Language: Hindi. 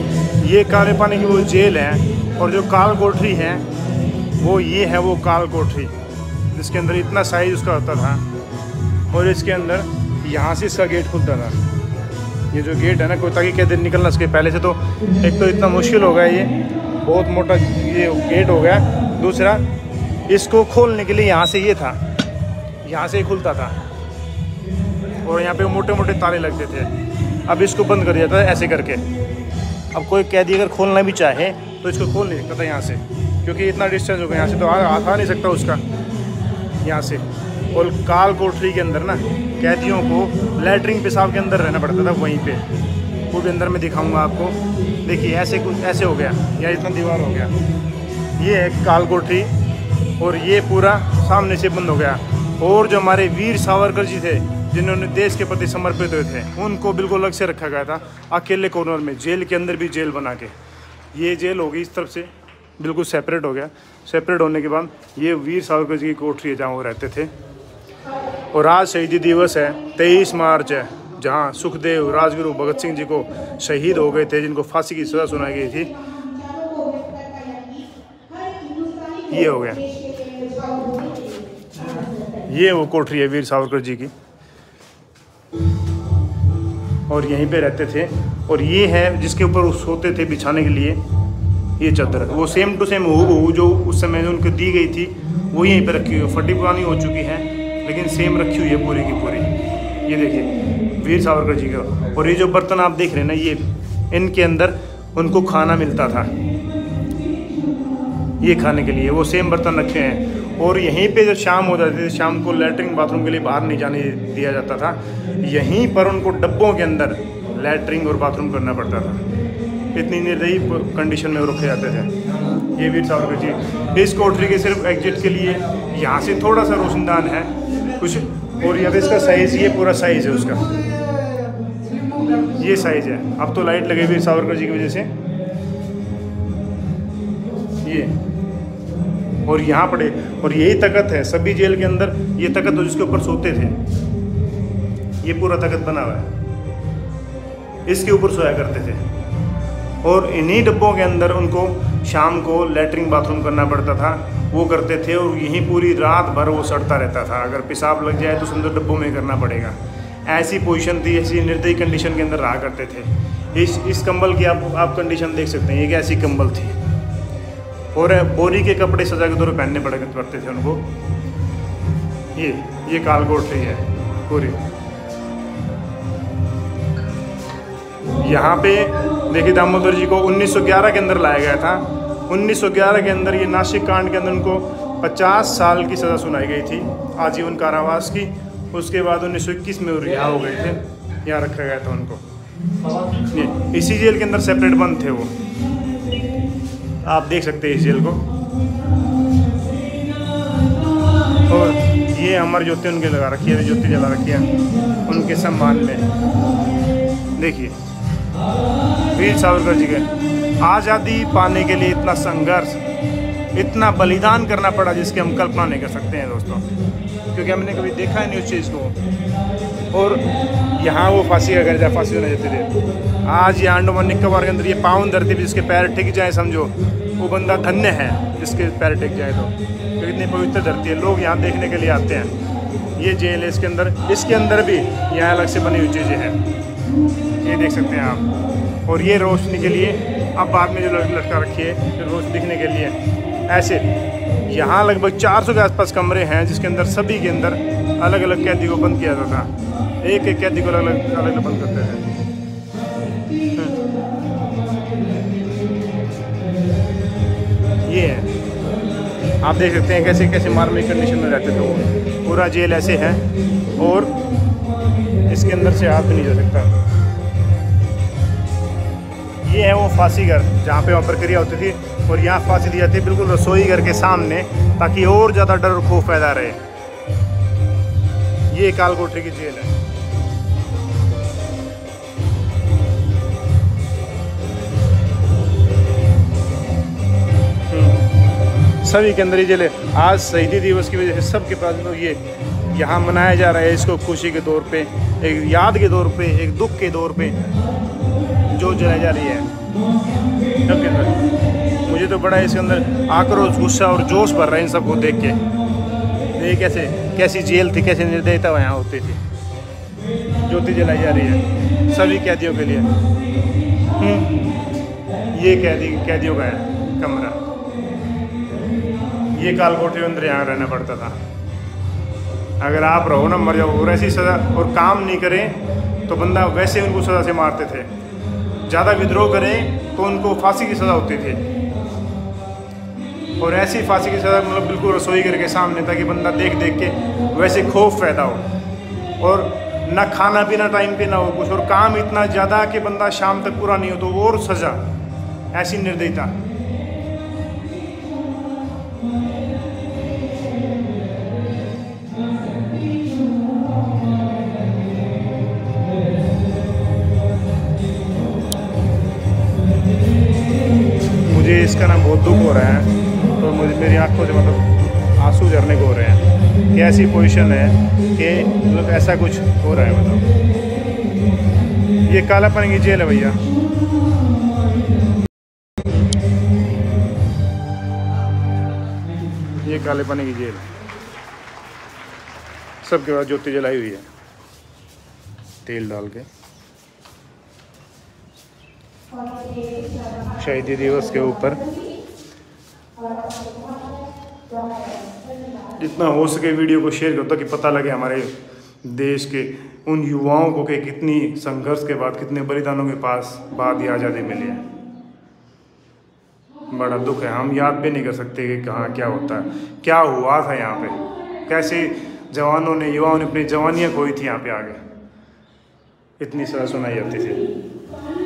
ये काले पानी की वो जेल है, और जो काल कोठरी है वो ये है, वो काल कोठरी जिसके अंदर इतना साइज उसका होता था। और इसके अंदर यहाँ से इसका गेट खुलता था। ये जो गेट है ना, कोई ताकि कैद निकलना सके पहले से, तो एक तो इतना मुश्किल हो गया, ये बहुत मोटा ये गेट हो गया। दूसरा, इसको खोलने के लिए यहाँ से ये था, यहाँ से ही खुलता था, और यहाँ पे मोटे मोटे ताले लगते थे। अब इसको बंद कर दिया था ऐसे करके। अब कोई कैदी अगर खोलना भी चाहे तो इसको खोल नहीं सकता था यहाँ से, क्योंकि इतना डिस्टेंस हो गया यहाँ से, तो आ नहीं सकता उसका यहाँ से। और काल कोठरी के अंदर ना कैदियों को लैटरिन पेशाब के अंदर रहना पड़ता था वहीं पे। वो भी अंदर में दिखाऊंगा आपको। देखिए ऐसे कुछ ऐसे हो गया, या इतना दीवार हो गया। ये है काल कोठरी, और ये पूरा सामने से बंद हो गया। और जो हमारे वीर सावरकर जी थे, जिन्होंने देश के प्रति समर्पित हुए थे, उनको बिल्कुल अलग से रखा गया था, अकेले कॉर्नर में, जेल के अंदर भी जेल बना के। ये जेल होगी इस तरफ से, बिल्कुल सेपरेट हो गया। सेपरेट होने के बाद ये वीर सावरकर जी की कोठरी है जहाँ वो रहते थे। और आज शहीदी दिवस है, 23 मार्च है, जहाँ सुखदेव, राजगुरु भगत सिंह जी को शहीद हो गए थे, जिनको फांसी की सज़ा सुनाई गई थी। ये हो गया, ये वो कोठरी है वीर सावरकर जी की, और यहीं पे रहते थे। और ये है जिसके ऊपर वो सोते थे बिछाने के लिए, ये चादर, वो सेम टू सेम हूबहू जो उस समय उनको दी गई थी, वो यहीं पे रखी हुई है। फटी पुरानी हो चुकी है, लेकिन सेम रखी हुई है पूरी की पूरी। ये देखिए वीर सावरकर जी का। और ये जो बर्तन आप देख रहे हैं ना, ये इनके अंदर उनको खाना मिलता था, ये खाने के लिए वो सेम बर्तन रखे हैं। और यहीं पे जब शाम हो जाती थी, शाम को लैट्रिन बाथरूम के लिए बाहर नहीं जाने दिया जाता था, यहीं पर उनको डब्बों के अंदर लैट्रिन और बाथरूम करना पड़ता था। इतनी निर्दयी कंडीशन में वो रखे जाते थे। ये वीर सावरकर जी। इस कोठरी के सिर्फ एग्जिट के लिए यहाँ से थोड़ा सा रोशनदान है कुछ, और यहाँ पे इसका साइज़, ये पूरा साइज़ है उसका, ये साइज़ है। अब तो लाइट लगे वीर सावरकर जी की वजह से ये। और यहाँ पड़े, और यही तख्त है सभी जेल के अंदर, ये तख्त हो जिसके ऊपर सोते थे, ये पूरा तख्त बना हुआ है, इसके ऊपर सोया करते थे। और इन्हीं डब्बों के अंदर उनको शाम को लैट्रिन बाथरूम करना पड़ता था, वो करते थे। और यहीं पूरी रात भर वो सड़ता रहता था, अगर पेशाब लग जाए तो समझो डब्बों में करना पड़ेगा। ऐसी पोजीशन थी, ऐसी निर्दयी कंडीशन के अंदर रहा करते थे। इस कंबल की आप कंडीशन देख सकते हैं, ये कैसी कंबल थी। और बोरी के कपड़े सजा के दौर पहनने पड़ते थे उनको। ये काल कोठरी है पूरी। यहाँ पे देखिए दामोदर जी को 1911 के अंदर लाया गया था। 1911 के अंदर ये नासिक कांड के अंदर उनको 50 साल की सज़ा सुनाई गई थी, आजीवन कारावास की। उसके बाद 1921 में वो रिहा हो गए थे, यहाँ रखा गया था उनको। ये इसी जेल के अंदर सेपरेट बंद थे वो, आप देख सकते हैं इस जेल को। और ये अमर ज्योति उनके लगा रखी है, ज्योति जला रखी है उनके सम्मान में। देखिए वीर सावरकर जी के आज़ादी पाने के लिए इतना संघर्ष, इतना बलिदान करना पड़ा, जिसकी हम कल्पना नहीं कर सकते हैं दोस्तों, क्योंकि हमने कभी देखा ही नहीं उस चीज़ को। और यहाँ वो फांसी का घर जा फांसी होने देते थे। आज ये अंडमान निकोबार के अंदर ये पावन धरती पे जिसके पैर टिक जाए, समझो वो बंदा धन्य है जिसके पैर टिक जाए तो इतनी पवित्र धरती है। लोग यहाँ देखने के लिए आते हैं। ये जेल है, इसके अंदर भी यहाँ अलग से बनी हुई चीज़ें हैं, ये देख सकते हैं आप। और ये रोशनी के लिए, अब बाद में जो लटका रखी है रोशनी दिखने के लिए, ऐसे यहाँ लगभग 400 के आसपास कमरे हैं, जिसके अंदर सभी के अंदर अलग अलग कैदी को बंद किया जाता था। एक एक कैदी को अलग अलग बंद करते हैं। ये है, आप देख सकते हैं कैसे कैसे मार्मिक कंडीशन में रहते थे वो। पूरा जेल ऐसे है, और इसके अंदर से हाथ भी नहीं जा सकता। ये है वो फांसी घर, जहाँ पे वहाँ प्रक्रिया होती थी, और यहाँ फांसी दी जाती है बिल्कुल रसोई घर के सामने, ताकि और ज़्यादा डर और खौफ पैदा रहे। ये काल कोठरी की जेल है। सभी के अंदर ही जेल है। आज शहीदी दिवस की वजह से सबके पास ये यहाँ मनाया जा रहा है, इसको खुशी के तौर पे, एक याद के तौर पे, एक दुख के तौर पे जो जलाई जा रही है। सबके अंदर। मुझे तो बड़ा इसके अंदर आक्रोश, गुस्सा और जोश भर रहा है इन सबको देख के। ये कैसी जेल थी, कैसी निर्दयता यहाँ होती थी। ज्योति जलाई जा रही है सभी कैदियों के लिए। ये कैदियों का है कमरा। ये काल कोठरी अंदर यहाँ रहना पड़ता था। अगर आप रहो ना मर जाओ। और ऐसी सज़ा, और काम नहीं करें तो बंदा वैसे उनको सज़ा से मारते थे। ज़्यादा विद्रोह करें तो उनको फांसी की सज़ा होती थी। और ऐसी फांसी की सज़ा मतलब बिल्कुल रसोई घर के सामने, ताकि बंदा देख देख के वैसे खौफ पैदा हो। और ना खाना पीना टाइम पे ना हो कुछ, और काम इतना ज़्यादा कि बंदा शाम तक पूरा नहीं हो तो और सज़ा। ऐसी निर्दयता। मुझे इसका ना बहुत दुख हो रहा है, तो मुझे मेरी आंखों से मतलब आंसू झरने को हो रहे हैं कि ऐसी पोजीशन है कि मतलब ऐसा कुछ हो रहा है। मतलब ये कालापन की जेल है भैया। ये काले पानी की जेल है। सबके पास ज्योति जलाई हुई है तेल डाल के। शहीदी दिवस के ऊपर जितना हो सके वीडियो को शेयर करो ताकि पता लगे हमारे देश के उन युवाओं को कि कितनी संघर्ष के बाद, कितने बलिदानों के बाद ये आज़ादी मिली है। बड़ा दुख है। हम याद भी नहीं कर सकते कि कहाँ क्या होता है, क्या हुआ था यहाँ पे, कैसे जवानों ने, युवाओं ने अपनी जवानियाँ खोई थी यहाँ पे आगे। इतनी सज़ा सुनाई जाती थी।